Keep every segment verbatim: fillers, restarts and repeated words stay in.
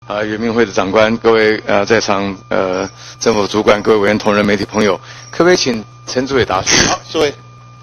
啊，原民会的长官，各位呃在场呃政府主管，各位委员同仁、媒体朋友，可不可以请陈主委答询？ 好，诸位。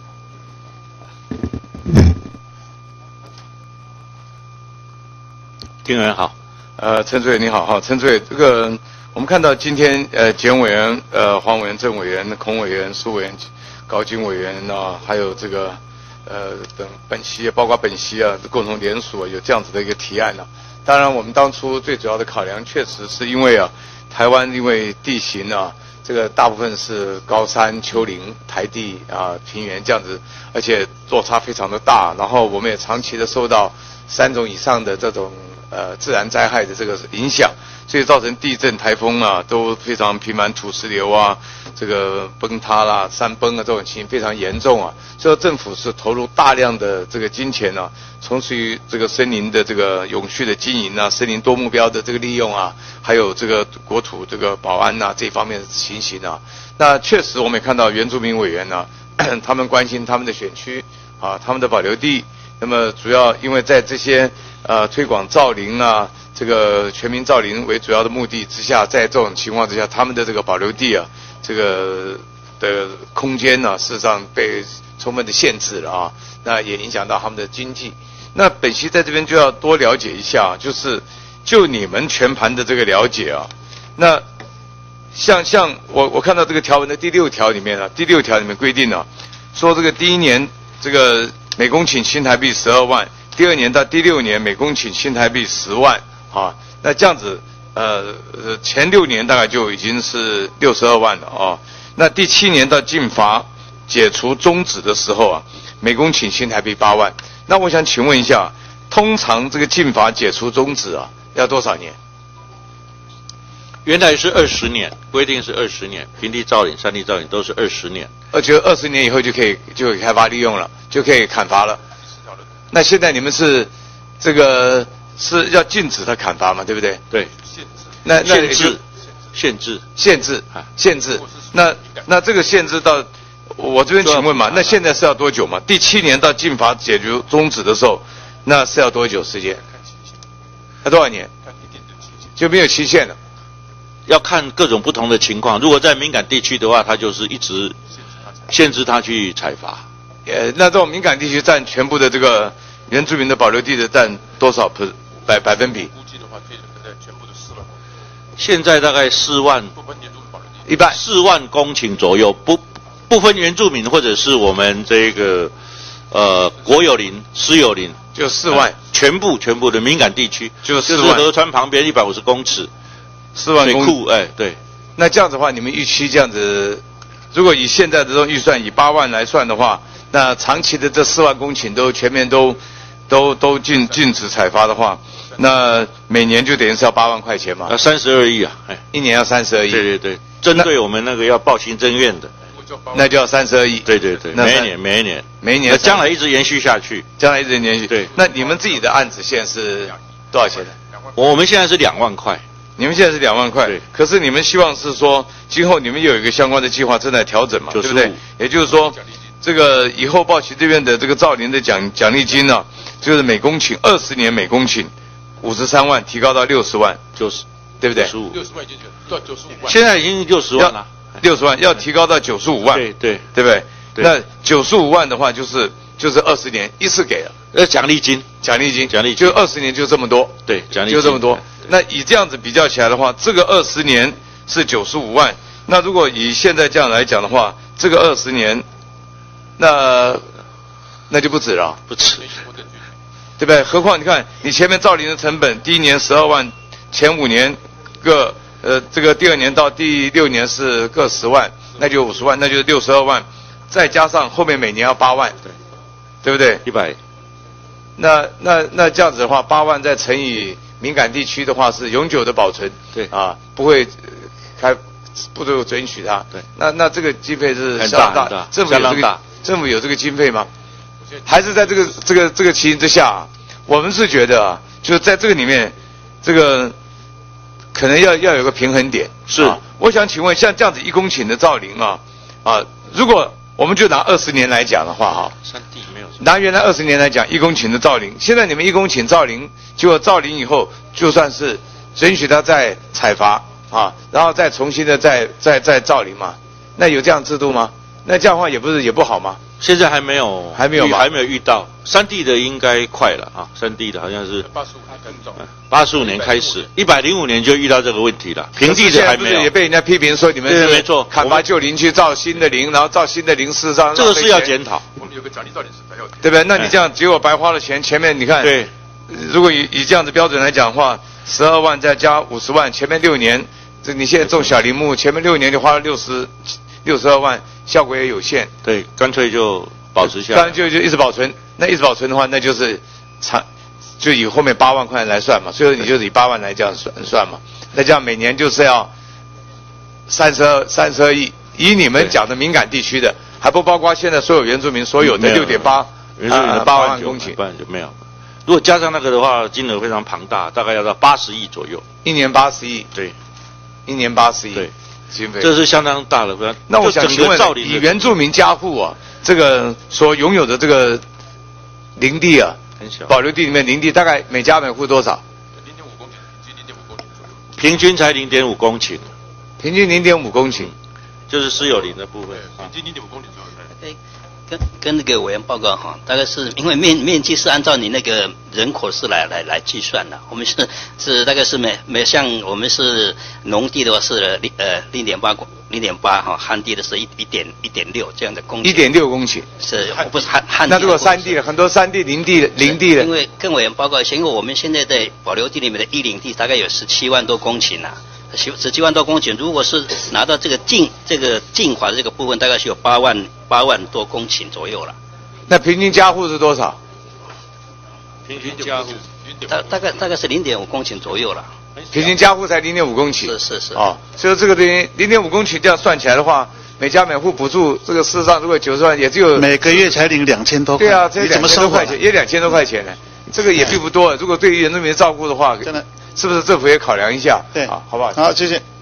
听人好， 呃，陈主委你好，哈，陈主委，这个我们看到今天呃，简委员、呃，黄委员、郑委员、孔委员、苏委员、高金委员啊，还有这个呃等本席，包括本席啊，共同联署、啊、有这样子的一个提案啊。当然，我们当初最主要的考量，确实是因为啊，台湾因为地形啊，这个大部分是高山、丘陵、台地啊、平原这样子，而且落差非常的大。然后我们也长期的受到三种以上的这种呃自然灾害的这个影响，所以造成地震、台风啊都非常频繁，土石流啊，这个崩塌啦、山崩啊这种情形非常严重啊。所以政府是投入大量的这个金钱啊，从事于这个森林的这个永续的经营啊，森林多目标的这个利用啊，还有这个国土这个保安啊这方面的情形啊。那确实我们也看到原住民委员呢、啊，他们关心他们的选区啊，他们的保留地。那么主要因为在这些呃推广造林啊，这个全民造林为主要的目的之下，在这种情况之下，他们的这个保留地啊，这个的空间呢、啊，事实上被充分的限制了啊，那也影响到他们的经济。那本席在这边就要多了解一下，就是就你们全盘的这个了解啊，那像像我我看到这个条文的第六条里面啊，第六条里面规定啊，说这个第一年这个每公顷新台币十二万，第二年到第六年每公顷新台币十万啊，那这样子呃呃前六年大概就已经是六十二万了啊，那第七年到禁伐解除终止的时候啊，每公顷新台币八万。那我想请问一下，通常这个禁伐解除终止啊，要多少年？ 原来是二十年，规定是二十年，平地造林、山地造林都是二十年。 而且二十年以后就可以就可以开发利用了，就可以砍伐了。那现在你们是这个是要禁止它砍伐嘛，对不对？ 对。 那那限制，限制， 限制，限制。那那这个限制到我这边请问嘛，那现在是要多久嘛？第七年到禁伐解除终止的时候，那是要多久时间？要多少年？就没有期限了。 要看各种不同的情况。如果在敏感地区的话，它就是一直限制它去采伐。 呃，那这种敏感地区占全部的这个原住民的保留地的占多少百百分比？ 估计的话，可以在全部的四万。 现在大概四万， 不分原住民保留地， 一半四万公顷左右，不不分原住民或者是我们这个呃国有林、私有林， 就四万、呃， 全部全部的敏感地区， 就四万，就是河川旁边一百五十公尺。 四万公库，哎，对。 那这样子的话，你们预期这样子，如果以现在的这种预算，以八万来算的话，那长期的这四万公顷都全面都都都禁禁止采伐的话，那每年就等于是要八万块钱嘛？ 要三十二亿啊，哎， 一年要三十二亿。 对对对，针对我们那个要报行政院的， 那就要三十二亿。 对对对，每一年每一年每一年， 那将来一直延续下去， 将来一直延续。 对， 那你们自己的案子现在是多少钱呢？ 我们现在是两万块。 你们现在是两万块， 对。 可是你们希望是说，今后你们有一个相关的计划正在调整嘛，对不对？也就是说，这个以后报喜这边的这个造林的奖奖励金呢、啊，就是每公顷二十年每公顷五十三万，提高到六十万， 就是对不对？ 六十万已经到九十五万， 现在已经六十万了， 六十万要提高到九十五万， 对对对不对？ 对那九十五万的话，就是就是二十年一次给了， 呃，奖励金， 奖励金， 奖励金， 就二十年就这么多， 对，奖励金就这么多。那以这样子比较起来的话，这个二十年是九十五万。那如果以现在这样来讲的话，这个二十年，那那就不止了， 不止， 对不对？何况你看，你前面造林的成本，第一年十二万，前五年各呃这个第二年到第六年是各十万，那就五十万，那就是六十二万，再加上后面每年要八万， 对， 对不对？ 一百。 那那那这样子的话，八万再乘以敏感地区的话是永久的保存， 对啊，不会开，不能准许它。 对， 那那这个经费是很相当大，大政府有这个政府有这个经费吗？还是在这个这个这个情形之下、啊，我们是觉得啊，就是在这个里面，这个可能要要有个平衡点。 是、 啊，我想请问，像这样子一公顷的造林啊，啊，如果我们就拿二十年来讲的话，哈， 山地没有。 拿原来二十年来讲，一公顷的造林，现在你们一公顷造林，结果造林以后，就算是允许他再采伐啊，然后再重新的再再再造林嘛？那有这样制度吗？那这样的话也不是也不好吗？ 现在还没有， 还没有吗？ 还没有遇到。山地的应该快了啊，山地的好像是八十五年更早， 八十五年开始，一百零五年就遇到这个问题了。平地的还没有， 也被人家批评说你们对，没错， 砍伐旧林去造新的林，然后造新的林，事实上这个是要检讨。 我们有个奖励造林是才要， 对不对？那你这样结果白花了钱，前面你看， 对， 如果以以这样子标准来讲的话，十二万再加五十万，前面六年，这你现在种小林木，前面六年就花了六十六十二万，效果也有限。 对，干脆就保持下来。 当然就就一直保存，那一直保存的话，那就是长，就以后面八万块来算嘛，所以你就以八万来这样算算嘛，那这样每年就是要三十二三十二亿，以你们讲的敏感地区的，还不包括现在所有原住民所有的六点八原住民的八万公顷， 八万就没有。如果加上那个的话，金额非常庞大，大概要到八十亿左右。 一年八十亿， 对， 一年八十亿， 对， 经费， 这是相当大的。 那我想请问，以原住民家户啊，这个所拥有的这个林地啊， 很小， 保留地里面林地大概每家每户多少？ 零点五公顷，近零点五公顷左右。 平均才零点五公顷， 平均零点五公顷， 就是私有林的部分， 平均零点五公顷左右。 对，跟跟那个委员报告哈，大概是因为面面积是按照你那个人口是来来来计算的，我们是是大概是每每像我们是农地的话是零呃零点八公零点八哈，旱地的是一一点一点六这样的公顷， 一点六公顷是不是旱旱地？ 那如果山地很多山地林地林地的， 因为跟委员报告一下，因为我们现在在保留地里面的一领地大概有十七万多公顷呐、啊。十七万多公顷，如果是拿到这个净这个净华的这个部分，大概是有八万八万多公顷左右了。 那平均家户是多少？ 平均家户大大概大概是零点五公顷左右了。 平均家户才零点五公顷。 是是是。 哦，所以这个东西零点五公顷这样算起来的话，每家每户补助这个事实上如果九十万，也只有每个月才领两千多块。 对啊，这你怎么两千多块钱，也两千多块钱呢？这个也并不多。如果对于原住民的照顾的话， 真的。 是不是政府也考量一下？ 对， 啊，好不好？ 好，谢谢。